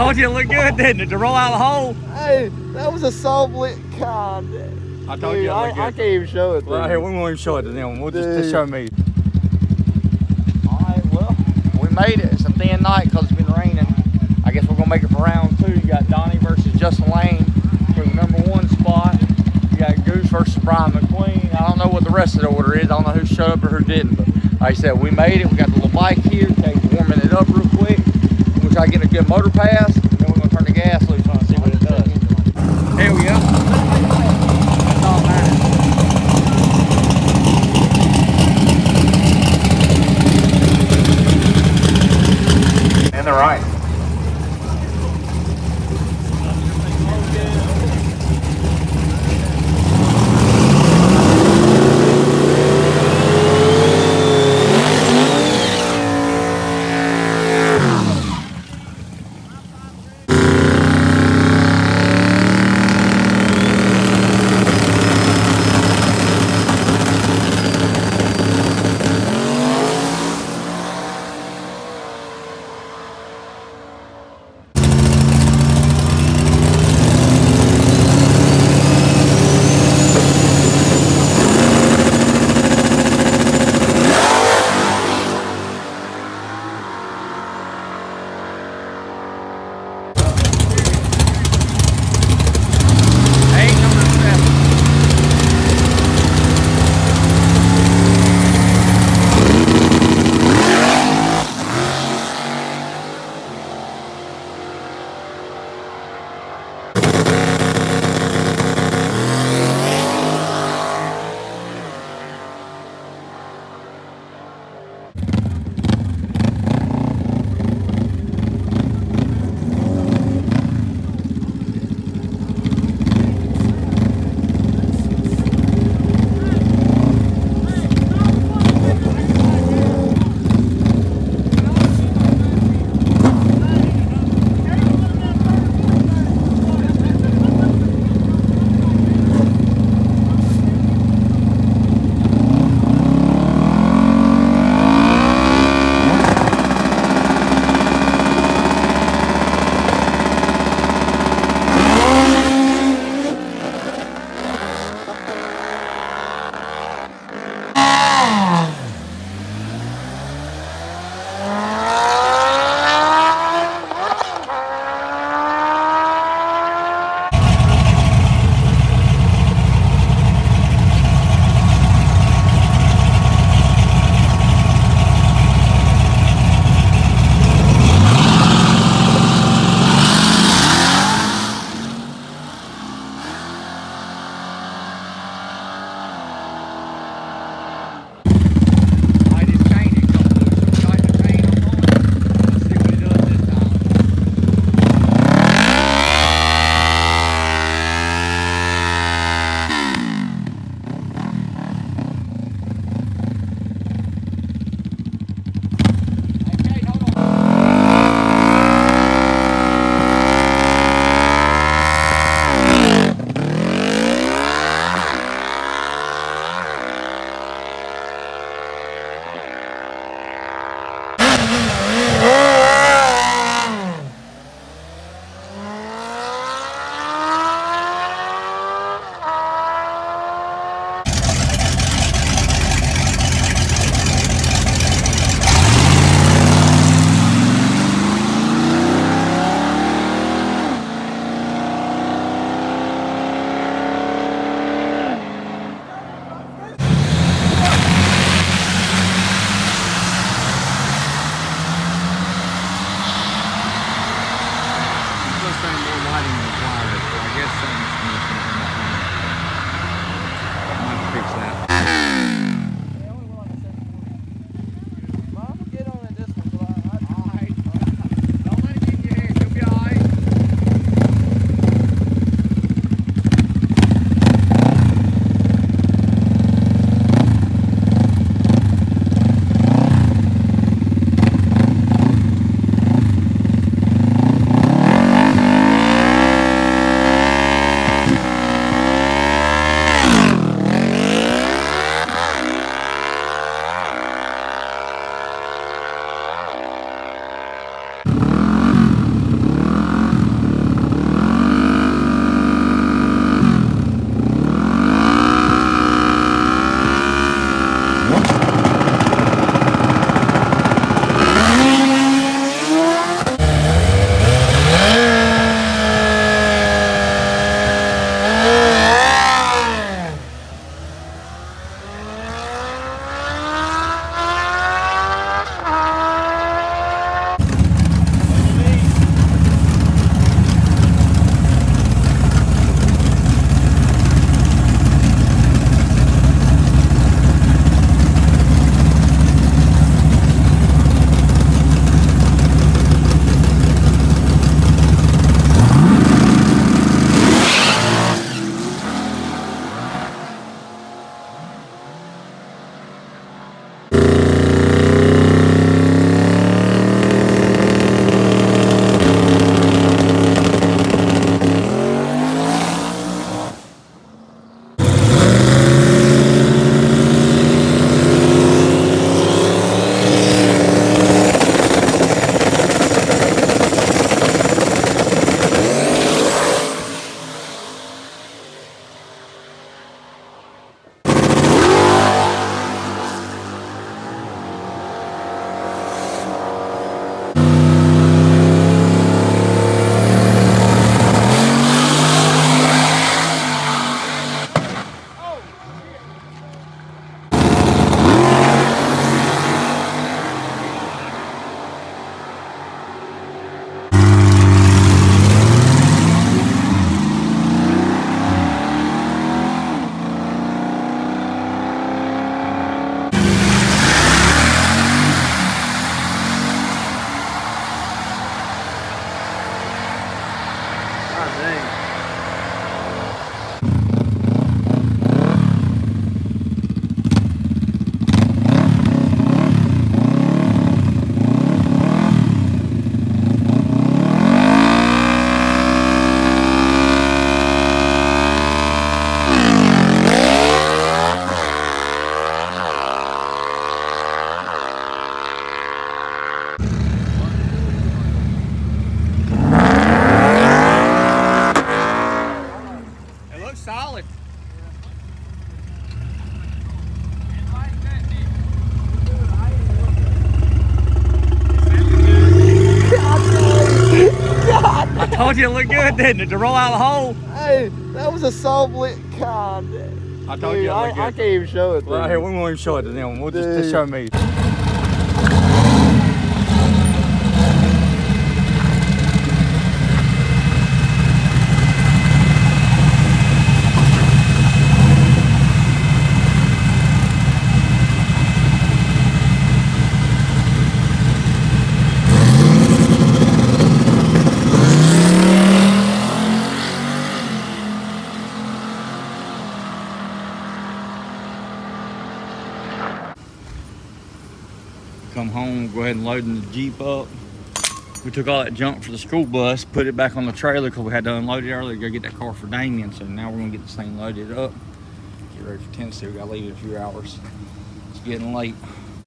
told you it looked good, didn't it? To roll out the hole. Hey, that was a soft lit. God. I told you it looked good. I can't even show it. Well, here, we won't even show it to them. We'll just show me. All right, well, we made it. It's a thin night because it's been raining. I guess we're going to make it for round 2. You got Donnie versus Justin Lane for the #1 spot. You got Goose versus Brian McQueen. I don't know what the rest of the order is. I don't know who showed up or who didn't. But like I said, we made it. We got the little bike here. Okay, warming it up real quick. We'll try to get a good motor pass. And then we're going to turn the gas loose on and see what it does. Here we go. That's all mine. And they're right. told you it looked good, didn't it? To roll out the hole. Hey, that was a soft lit. God. I told you it looked good. I can't even show it. Well, here, we won't even show it to them. We'll just show me. Come home, go ahead and loading the Jeep up. We took all that junk for the school bus, put it back on the trailer because we had to unload it earlier to go get that car for Damien. So now we're gonna get this thing loaded up. Get ready for Tennessee. We gotta leave in a few hours. It's getting late.